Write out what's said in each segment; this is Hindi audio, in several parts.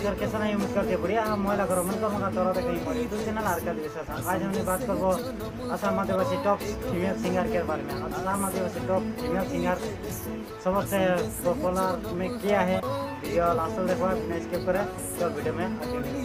कर कैसा नहीं यूज करते बढ़िया महिला करो मन करो तोरा कहीं पर यूट्यूब चैनल आर का दिवस आज हमने बात करबो Assam Adivasi top female singer के बारे में। Assam Adivasi top female singer सबसे पॉपुलर में क्या है वीडियो लास्ट तक देखो बिना स्किप करे तो वीडियो में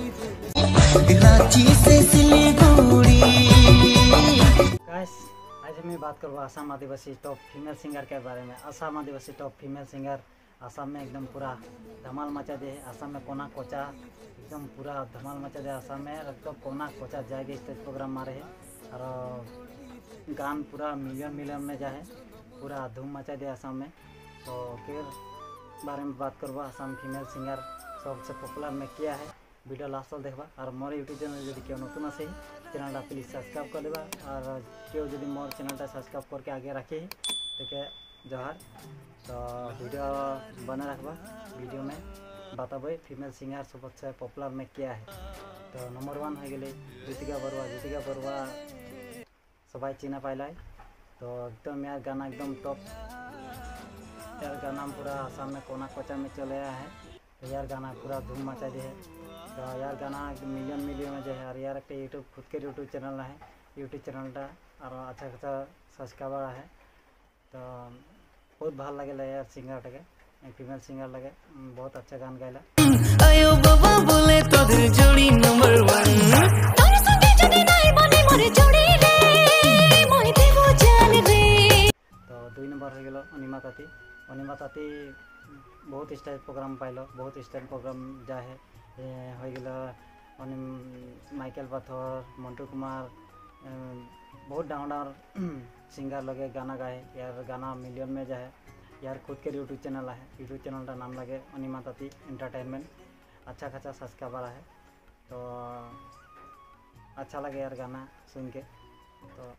गाइस आज हम बात करबो Assam Adivasi top female singer के बारे में। Assam Adivasi top female singer Assam में एकदम पूरा धमाल मचा दे। असम में कोना कोचा एकदम पूरा धमाल मचा दे। असम में एकदम कोना कोचा जाएगा स्टेज प्रोग्राम मारे है और गान पूरा मिलियन में जाए पूरा धूम मचा दे असम में। तो फिर बारे में बात करबो असम फीमेल सिंगर सबसे पॉपुलर में क्या है वीडियो लास्ट तक देखबा। और मोर यूट्यूब चैनल यदि क्यों नतून आसे चैनल प्लीज सब्सक्राइब कर लेबा और क्यों यदि मोर चैनल सब्सक्राइब करके आगे रखे देखे जोहार। तो वीडियो बना रखबा वीडियो में बताबे फीमेल सिंगर सबसे पॉपुलर में क्या है। तो नंबर 1 हो गए ज्योतिका बरुआ। ज्योतिका बरुआ सबाई चिना पाइला तो एकदम यार गाना एकदम टॉप यार गाना पूरा असम में कोना कोचा में चले आया है। तो यार गाना पूरा धूम मचा दिए है। तो यार गाना मिलियन में जो है और यार एक यूट्यूब खुद के यूट्यूब चैनल है यूट्यूब चैनलटा और अच्छा खासा सब्सक्राइबर है। तो बहुत भल लगे यार सिंगर टके फीमेल सिंगर लगे बहुत अच्छा गान गाइला। आयो बाबा बोले तोদের जोड़ी नंबर 1 তোর সঙ্গে যদি নাই বনে মরে जोड़ी রে মই দেব জান রে। तो 2 नंबर हो गेलो अनिमा ताती। अनिमा ताती बहुत स्टाइल प्रोग्राम पाइलो बहुत स्टाइल प्रोग्राम जा है हो गेलो माइकल पाथर मंटू कुमार बहुत डाउनर सिंगर लगे गाना गाए यार गाना मिलियन में जाए यार खुद के यूट्यूब चैनल है यूट्यूब चैनल का नाम लगे अनिमा ताती एंटरटेनमेंट अच्छा खासा सब्सक्राइबर है। तो अच्छा लगे यार गाना सुन के। तो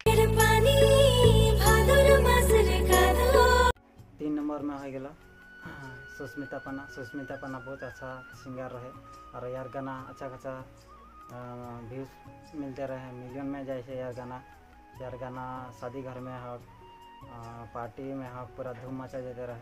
3 नंबर में हो गया सुष्मिता पन्ना। सुष्मिता पन्ना बहुत अच्छा सिंगर रहे और यार गाना अच्छा खासा व्यूज मिलते रहे मिलियन में जाए यार गाना शादी घर में हो पार्टी में हो पूरा धूम मचा देते रहे।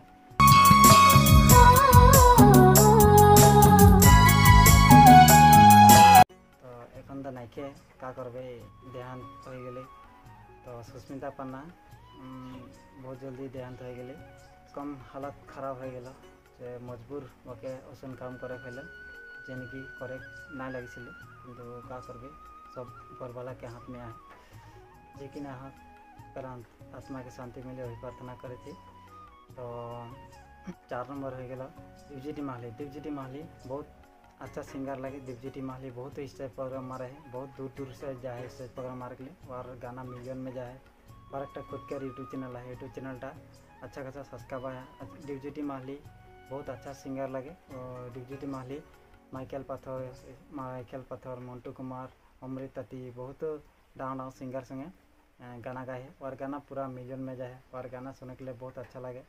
तो एखन तो नाइके का करबे देहांत हो गए। तो सुष्मिता पन्ना बहुत जल्दी देहांत हो गए कम हालत खराब हो गया जे मजबूर होके ओसन काम करे फेले जेन कि करे ना लगिसिले किंतु का करबे सब ऊपरवाला के हाथ में है जे कि ना आत्मा के शांति मिले वही प्रार्थना करे थी। तो 4 नंबर हो गया दिव्यज्योति माहली। दिव्यज्योति माहली बहुत अच्छा सिंगर लगे। दिव्यज्योति माहली बहुत स्टेज प्रोग्राम मारे है बहुत दूर से जाए स्टेज प्रोग्राम मारे के लिए और गाना मिलियन में जाए और एक खुद के यूट्यूब चैनल है यूट्यूब चैनलटा अच्छा खासा सब्सक्राइबर है। दिव्यज्योति माहली बहुत अच्छा सिंगर लगे। दिव्यज्योति माहली माइकल पाथर मंटू कुमार अमृत ताती बहुत डाउन सिंगर संगे गाना गाए है और गाना पूरा मिलियन में जाए और गाना सुनने के लिए बहुत अच्छा लगे।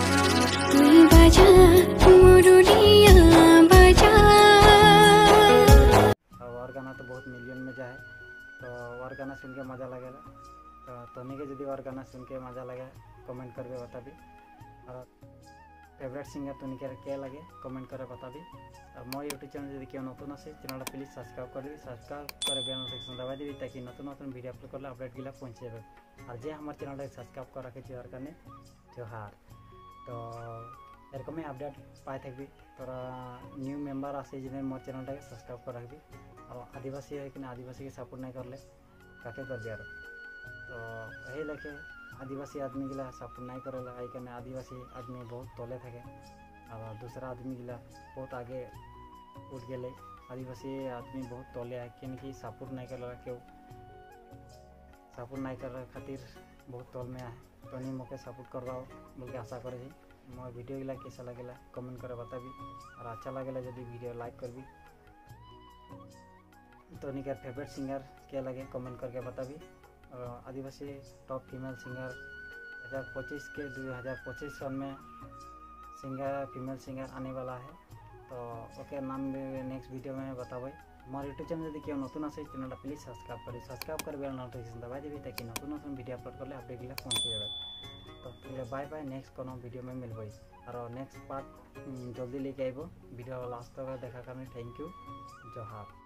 और गाना तो बहुत मिलियन में जाए तो और गाना सुन के मज़ा लगेगा। तो तोनी के यदि और गाना सुन के मज़ा लगे कमेंट करबे बता भी और फेवरेट सिंगर तोनी के क्या लगे कमेंट करे बता भी। और मोर यूट्यूब चैनल यदि क्यों नतून आसे चैनल प्लीज सब्सक्राइब कर दी सब्सक्राइब करे बेल नोटिफिकेशन दबा दी ताकि नतून वीडियो अपलोड करले अपडेट गिला पहुँच जाए। और जे हमारे चैनल सब्सक्राइब कर रखे जोहार करने जोहार। तो एरकम अपडेट पाए थी तोरा न्यू मेम्बर आसे जिन्हें मोर चैनल सब्सक्राइब कर रखी और आदिवासी है कि आदिवासी के सपोर्ट नहीं करले काके कर दिया। तो यही लेके आदिवासी आदमी गिला सपोर्ट नहीं करेला आई आदिवासी आदमी बहुत तले थे और दूसरा आदमी गिला बहुत आगे उठ गए। आदिवासी आदमी बहुत तले है कि सपोर्ट नहीं कर क्यों सपोर्ट नहीं कर खातिर बहुत तल में है। तो नहीं मोके सपोर्ट कर दो बोल के आशा करे मोर वीडियो गिला कैसा लगेला कमेंट करे बता भी और अच्छा लगेला यदि वीडियो लाइक कर भी। तो नहीं फेवरेट सिंगर क्या लगे कमेंट करके बता भी। और आदिवासी टॉप फीमेल सिंगर 2025 के 2025 साल में सिंगर फीमेल सिंगर आने वाला है। तो ओके नाम नेक्स्ट वीडियो में बताओ। मोर यूट्यूब चैनल यदि क्यों नतून आसे चैनल प्लीज सब्सक्राइब कर बेल नोटिफिकेशन दबा देवी ताकि नतून वीडियो अपलोड करले अपडेट गिला पहुँच जाए। तो तो बाय बाय, नेक्स्ट कोनो वीडियो में मिलबई और नेक्स्ट पार्ट जल्दी लेके आइब। वीडियो लास्ट तक देखा कारण थैंक यू। जोहार।